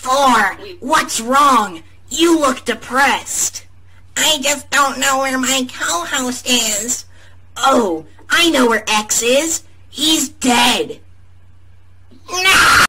4, what's wrong? You look depressed. I just don't know where my co-host is. Oh, I know where X is. He's dead. No!